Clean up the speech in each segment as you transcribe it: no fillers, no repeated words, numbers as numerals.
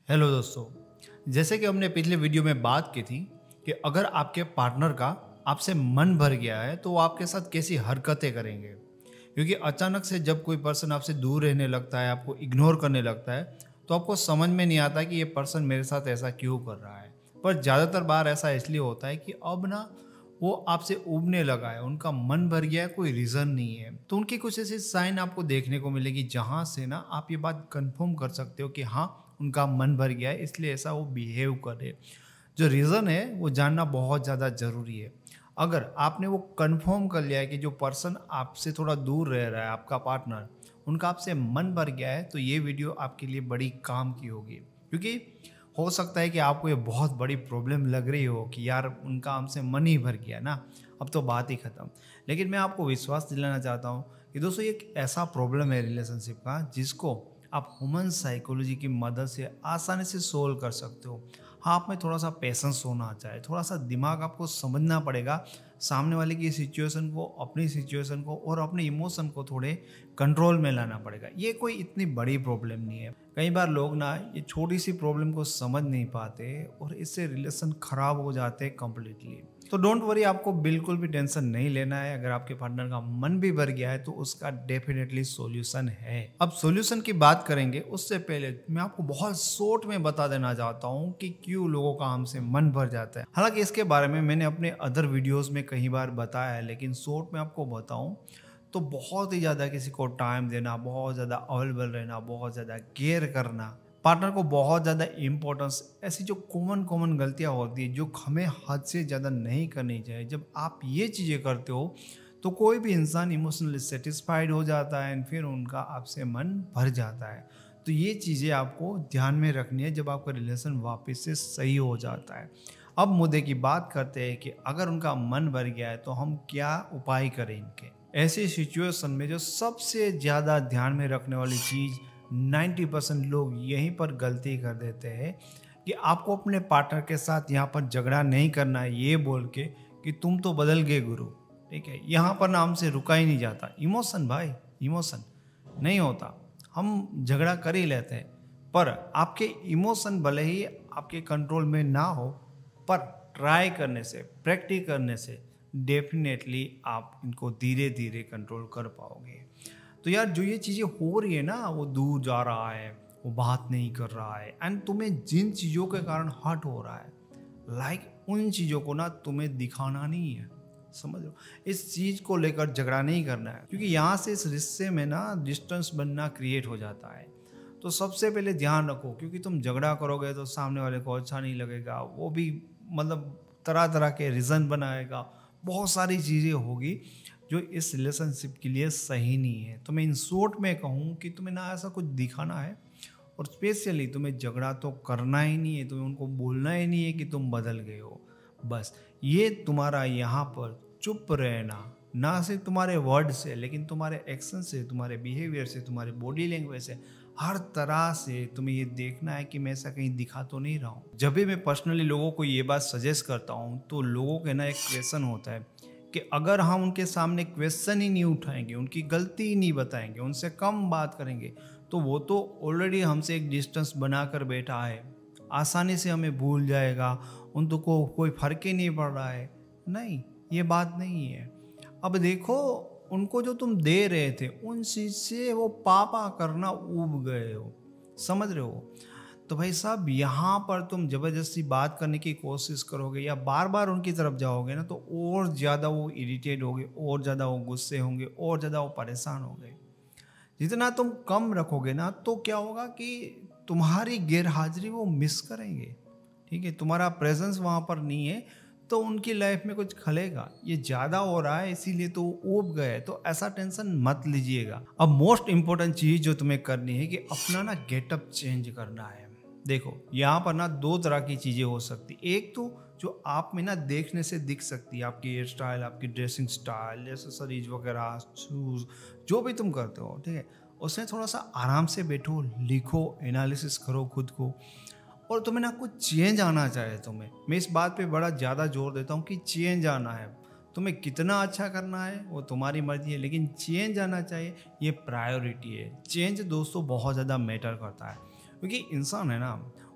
Hello दोस्तों। जैसे कि हमने पिछले वीडियो में बात की थी कि अगर आपके पार्टनर का आपसे मन भर गया है तो वो आपके साथ कैसी हरकतें करेंगे, क्योंकि अचानक से जब कोई पर्सन आपसे दूर रहने लगता है, आपको इग्नोर करने लगता है, तो आपको समझ में नहीं आता कि ये पर्सन मेरे साथ ऐसा क्यों कर रहा है। पर ज़्यादातर बार ऐसा इसलिए होता है कि अब ना वो आपसे ऊबने लगा है, उनका मन भर गया है, कोई रीज़न नहीं है। तो उनकी कुछ ऐसी साइन आपको देखने को मिलेगी जहाँ से ना आप ये बात कंफर्म कर सकते हो कि हाँ, उनका मन भर गया है, इसलिए ऐसा वो बिहेव कर रहे हैं। जो रीज़न है वो जानना बहुत ज़्यादा ज़रूरी है। अगर आपने वो कंफर्म कर लिया है कि जो पर्सन आपसे थोड़ा दूर रह रहा है, आपका पार्टनर, उनका आपसे मन भर गया है, तो ये वीडियो आपके लिए बड़ी काम की होगी। क्योंकि हो सकता है कि आपको ये बहुत बड़ी प्रॉब्लम लग रही हो कि यार उनका हमसे मन ही भर गया ना, अब तो बात ही ख़त्म। लेकिन मैं आपको विश्वास दिलाना चाहता हूँ कि दोस्तों ये एक ऐसा प्रॉब्लम है रिलेशनशिप का जिसको आप ह्यूमन साइकोलॉजी की मदद से आसानी से सोल्व कर सकते हो। हाँ, आप में थोड़ा सा पेशेंस होना चाहिए, थोड़ा सा दिमाग आपको समझना पड़ेगा सामने वाले की सिचुएशन को, अपनी सिचुएशन को और अपने इमोशन को थोड़े कंट्रोल में लाना पड़ेगा। ये कोई इतनी बड़ी प्रॉब्लम नहीं है। कई बार लोग ना ये छोटी सी प्रॉब्लम को समझ नहीं पाते और इससे रिलेशन खराब हो जाते हैं कम्प्लीटली। तो डोंट वरी, आपको बिल्कुल भी टेंशन नहीं लेना है। अगर आपके पार्टनर का मन भी भर गया है तो उसका डेफिनेटली सॉल्यूशन है। अब सॉल्यूशन की बात करेंगे उससे पहले मैं आपको बहुत शॉर्ट में बता देना चाहता हूँ कि क्यों लोगों का हमसे मन भर जाता है। हालांकि इसके बारे में मैंने अपने अदर वीडियोस में कई बार बताया है, लेकिन शॉर्ट में आपको बताऊं तो बहुत ही ज़्यादा किसी को टाइम देना, बहुत ज़्यादा अवेलेबल रहना, बहुत ज़्यादा केयर करना, पार्टनर को बहुत ज़्यादा इम्पोर्टेंस, ऐसी जो कॉमन कॉमन गलतियाँ होती है जो हमें हद से ज़्यादा नहीं करनी चाहिए। जब आप ये चीज़ें करते हो तो कोई भी इंसान इमोशनली सेटिस्फाइड हो जाता है एंड फिर उनका आपसे मन भर जाता है। तो ये चीज़ें आपको ध्यान में रखनी है जब आपका रिलेशन वापस से सही हो जाता है। अब मुद्दे की बात करते हैं कि अगर उनका मन भर गया है तो हम क्या उपाय करें इनके। ऐसी सिचुएशन में जो सबसे ज़्यादा ध्यान में रखने वाली चीज़, 90% लोग यहीं पर गलती कर देते हैं कि आपको अपने पार्टनर के साथ यहाँ पर झगड़ा नहीं करना है ये बोल के कि तुम तो बदल गए गुरु। ठीक है, यहाँ पर ना हमसे रुका ही नहीं जाता। इमोशन भाई, इमोशन नहीं होता। हम झगड़ा कर ही लेते हैं, पर आपके इमोशन भले ही आपके कंट्रोल में ना हो, पर ट्राई करने से, प्रैक्टिस करने से डेफिनेटली आप इनको धीरे धीरे कंट्रोल कर पाओगे। तो यार जो ये चीज़ें हो रही है ना, वो दूर जा रहा है, वो बात नहीं कर रहा है एंड तुम्हें जिन चीज़ों के कारण हर्ट हो रहा है, उन चीज़ों को ना तुम्हें दिखाना नहीं है। समझ लो, इस चीज़ को लेकर झगड़ा नहीं करना है, क्योंकि यहाँ से इस रिश्ते में ना डिस्टेंस बनना क्रिएट हो जाता है। तो सबसे पहले ध्यान रखो, क्योंकि तुम झगड़ा करोगे तो सामने वाले को अच्छा नहीं लगेगा, वो भी मतलब तरह तरह के रीज़न बनाएगा, बहुत सारी चीज़ें होगी जो इस रिलेशनशिप के लिए सही नहीं है। तो मैं इन शॉर्ट में कहूँ कि तुम्हें ना ऐसा कुछ दिखाना है, और स्पेशली तुम्हें झगड़ा तो करना ही नहीं है, तुम्हें उनको बोलना ही नहीं है कि तुम बदल गए हो। बस ये तुम्हारा यहाँ पर चुप रहना, ना सिर्फ तुम्हारे वर्ड से लेकिन तुम्हारे एक्शन से, तुम्हारे बिहेवियर से, तुम्हारे बॉडी लैंग्वेज से, हर तरह से तुम्हें ये देखना है कि मैं ऐसा कहीं दिखा तो नहीं रहा हूँ। जब भी मैं पर्सनली लोगों को ये बात सजेस्ट करता हूँ तो लोगों के ना एक क्वेश्चन होता है कि अगर हम उनके सामने क्वेश्चन ही नहीं उठाएंगे, उनकी गलती ही नहीं बताएंगे, उनसे कम बात करेंगे, तो वो तो ऑलरेडी हमसे एक डिस्टेंस बनाकर बैठा है, आसानी से हमें भूल जाएगा, उनको कोई फर्क ही नहीं पड़ रहा है। नहीं, ये बात नहीं है। अब देखो, उनको जो तुम दे रहे थे उन चीज से वो पापा करना ऊब गए हो। समझ रहे हो? तो भाई साहब, यहाँ पर तुम जबरदस्ती बात करने की कोशिश करोगे या बार बार उनकी तरफ जाओगे ना, तो और ज़्यादा वो इरिटेट होंगे, और ज़्यादा वो गुस्से होंगे, और ज़्यादा वो परेशान होंगे। जितना तुम कम रखोगे ना, तो क्या होगा कि तुम्हारी गैरहाजिरी वो मिस करेंगे। ठीक है, तुम्हारा प्रेजेंस वहाँ पर नहीं है तो उनकी लाइफ में कुछ खलेगा। ये ज़्यादा हो रहा है इसीलिए तो वो ऊब गए, तो ऐसा टेंशन मत लीजिएगा। अब मोस्ट इंपॉर्टेंट चीज़ जो तुम्हें करनी है कि अपना ना गेटअप चेंज करना है। देखो, यहाँ पर ना दो तरह की चीज़ें हो सकती। एक तो जो आप में ना देखने से दिख सकती है, आपकी हेयर स्टाइल, आपकी ड्रेसिंग स्टाइल, एक्सेसरीज वगैरह, शूज़, जो भी तुम करते हो, ठीक है, उसमें थोड़ा सा आराम से बैठो, लिखो, एनालिसिस करो खुद को, और तुम्हें ना कुछ चेंज आना चाहिए। तुम्हें मैं इस बात पे बड़ा ज़्यादा जोर देता हूँ कि चेंज आना है। तुम्हें कितना अच्छा करना है वो तुम्हारी मर्जी है, लेकिन चेंज आना चाहिए, ये प्रायोरिटी है। चेंज दोस्तों बहुत ज़्यादा मैटर करता है, क्योंकि इंसान है ना,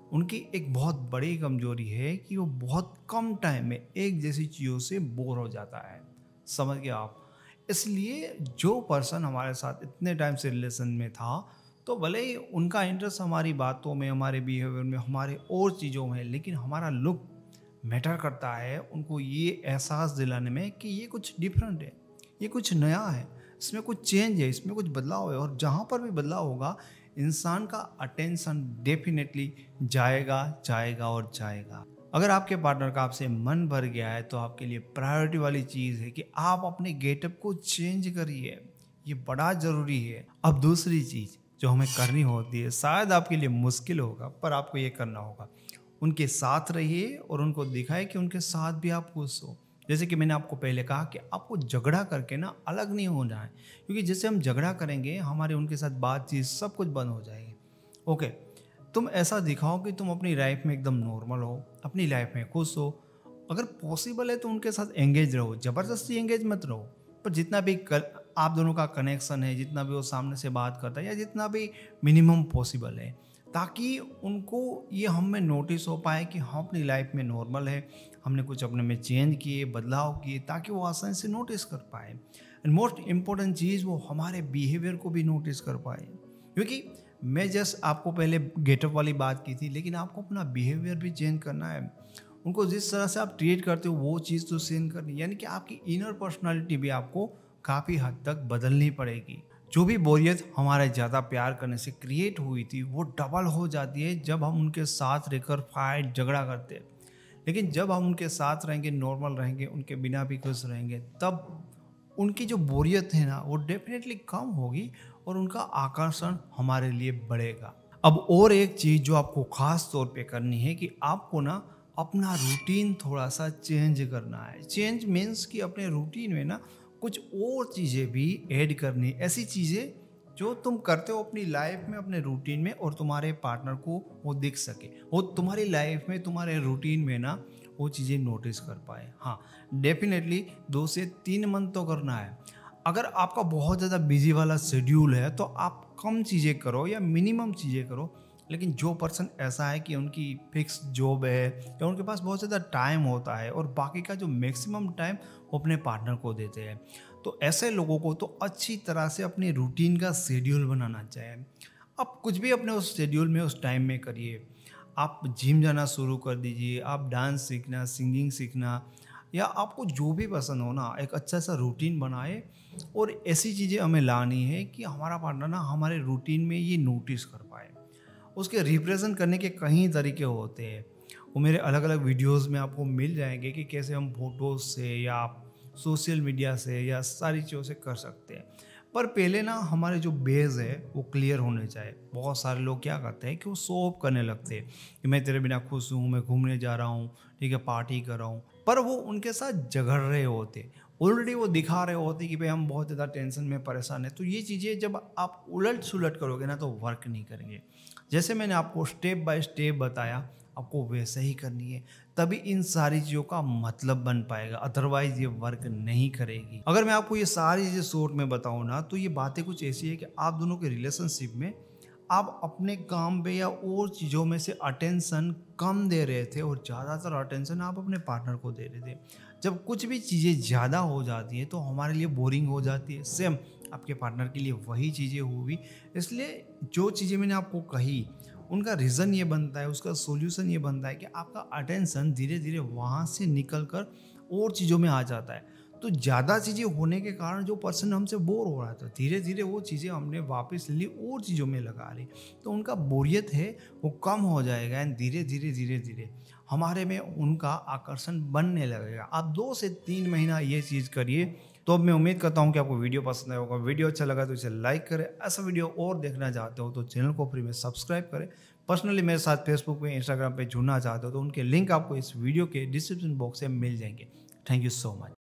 उनकी एक बहुत बड़ी कमजोरी है कि वो बहुत कम टाइम में एक जैसी चीज़ों से बोर हो जाता है। समझ गए आप? इसलिए जो पर्सन हमारे साथ इतने टाइम से रिलेशन में था, तो भले ही उनका इंटरेस्ट हमारी बातों में, हमारे बिहेवियर में, हमारे और चीज़ों में, लेकिन हमारा लुक मैटर करता है उनको ये एहसास दिलाने में कि ये कुछ डिफरेंट है, ये कुछ नया है, इसमें कुछ चेंज है, इसमें कुछ बदलाव है। और जहाँ पर भी बदलाव होगा, इंसान का अटेंशन डेफिनेटली जाएगा जाएगा और जाएगा। अगर आपके पार्टनर का आपसे मन भर गया है, तो आपके लिए प्रायोरिटी वाली चीज़ है कि आप अपने गेटअप को चेंज करिए। ये बड़ा ज़रूरी है। अब दूसरी चीज़ जो हमें करनी होती है, शायद आपके लिए मुश्किल होगा, पर आपको ये करना होगा। उनके साथ रहिए और उनको दिखाए कि उनके साथ भी आप खुश हो। जैसे कि मैंने आपको पहले कहा कि आपको झगड़ा करके ना अलग नहीं होना है, क्योंकि जैसे हम झगड़ा करेंगे, हमारे उनके साथ बातचीत सब कुछ बंद हो जाएगी। ओके, तुम ऐसा दिखाओ कि तुम अपनी लाइफ में एकदम नॉर्मल हो, अपनी लाइफ में खुश हो। अगर पॉसिबल है तो उनके साथ एंगेज रहो, ज़बरदस्ती एंगेज मत रहो, पर जितना भी आप दोनों का कनेक्शन है, जितना भी वो सामने से बात करता है, या जितना भी मिनिमम पॉसिबल है, ताकि उनको ये हम में नोटिस हो पाए कि हम अपनी लाइफ में नॉर्मल है, हमने कुछ अपने में चेंज किए, बदलाव किए, ताकि वो आसानी से नोटिस कर पाए। एंड मोस्ट इम्पोर्टेंट चीज़, वो हमारे बिहेवियर को भी नोटिस कर पाए। क्योंकि मैं जस्ट आपको पहले गेटअप वाली बात की थी, लेकिन आपको अपना बिहेवियर भी चेंज करना है। उनको जिस तरह से आप ट्रीट करते हो वो चीज़ तो चेंज करनी, यानी कि आपकी इनर पर्सनालिटी भी आपको काफ़ी हद तक बदलनी पड़ेगी। जो भी बोरियत हमारे ज़्यादा प्यार करने से क्रिएट हुई थी, वो डबल हो जाती है जब हम उनके साथ रहकर फाइट झगड़ा करते हैं। लेकिन जब हम उनके साथ रहेंगे, नॉर्मल रहेंगे, उनके बिना भी खुश रहेंगे, तब उनकी जो बोरियत है ना, वो डेफिनेटली कम होगी और उनका आकर्षण हमारे लिए बढ़ेगा। अब और एक चीज़ जो आपको ख़ास तौर पे करनी है कि आपको ना अपना रूटीन थोड़ा सा चेंज करना है। चेंज मीन्स कि अपने रूटीन में ना कुछ और चीज़ें भी ऐड करनी, ऐसी चीज़ें जो तुम करते हो अपनी लाइफ में, अपने रूटीन में, और तुम्हारे पार्टनर को वो दिख सके, वो तुम्हारी लाइफ में, तुम्हारे रूटीन में ना वो चीज़ें नोटिस कर पाए। हाँ, डेफिनेटली 2 से 3 मंथ तो करना है। अगर आपका बहुत ज़्यादा बिजी वाला शेड्यूल है तो आप कम चीज़ें करो या मिनिमम चीज़ें करो। लेकिन जो पर्सन ऐसा है कि उनकी फिक्स जॉब है या उनके पास बहुत ज़्यादा टाइम होता है और बाकी का जो मैक्सिमम टाइम वो अपने पार्टनर को देते हैं, तो ऐसे लोगों को तो अच्छी तरह से अपनी रूटीन का शेड्यूल बनाना चाहिए। आप कुछ भी अपने उस शेड्यूल में, उस टाइम में करिए। आप जिम जाना शुरू कर दीजिए, आप डांस सीखना, सिंगिंग सीखना, या आपको जो भी पसंद हो ना, एक अच्छा सा रूटीन बनाए। और ऐसी चीज़ें हमें लानी है कि हमारा पार्टनर ना हमारे रूटीन में ये नोटिस कर पाए। उसके रिप्रेजेंट करने के कई तरीके होते हैं, वो मेरे अलग अलग वीडियोस में आपको मिल जाएंगे कि कैसे हम फोटोज़ से या सोशल मीडिया से या सारी चीज़ों से कर सकते हैं। पर पहले ना हमारे जो बेस है वो क्लियर होने चाहिए। बहुत सारे लोग क्या करते हैं कि वो शो ऑफ करने लगते हैं कि मैं तेरे बिना खुश हूँ, मैं घूमने जा रहा हूँ, ठीक है, पार्टी कर रहा हूँ, पर वो उनके साथ झगड़ रहे होते, ऑलरेडी वो दिखा रहे होते कि भाई हम बहुत ज़्यादा टेंशन में परेशान है। तो ये चीज़ें जब आप उलट सुलट करोगे ना, तो वर्क नहीं करेंगे। जैसे मैंने आपको स्टेप बाय स्टेप बताया, आपको वैसे ही करनी है, तभी इन सारी चीज़ों का मतलब बन पाएगा, अदरवाइज ये वर्क नहीं करेगी। अगर मैं आपको ये सारी चीज़ें शॉर्ट में बताऊँ ना, तो ये बातें कुछ ऐसी है कि आप दोनों के रिलेशनशिप में आप अपने काम पे या और चीज़ों में से अटेंशन कम दे रहे थे और ज़्यादातर अटेंशन आप अपने पार्टनर को दे रहे थे। जब कुछ भी चीज़ें ज़्यादा हो जाती है तो हमारे लिए बोरिंग हो जाती है। सेम आपके पार्टनर के लिए वही चीज़ें हुई। इसलिए जो चीज़ें मैंने आपको कही, उनका रीज़न ये बनता है, उसका सॉल्यूशन ये बनता है कि आपका अटेंशन धीरे धीरे वहाँ से निकल कर और चीज़ों में आ जाता है। तो ज़्यादा चीज़ें होने के कारण जो पर्सन हमसे बोर हो रहा था, धीरे धीरे वो चीज़ें हमने वापस ली और चीज़ों में लगा ली, तो उनका बोरियत है वो कम हो जाएगा एंड धीरे धीरे हमारे में उनका आकर्षण बनने लगेगा। आप 2 से 3 महीना ये चीज़ करिए। तो अब मैं उम्मीद करता हूँ कि आपको वीडियो पसंद आया होगा। वीडियो अच्छा लगा तो इसे लाइक करें। ऐसा वीडियो और देखना चाहते हो तो चैनल को फ्री में सब्सक्राइब करें। पर्सनली मेरे साथ फेसबुक पे, इंस्टाग्राम पे जुड़ना चाहते हो तो उनके लिंक आपको इस वीडियो के डिस्क्रिप्शन बॉक्स में मिल जाएंगे। Thank you so much.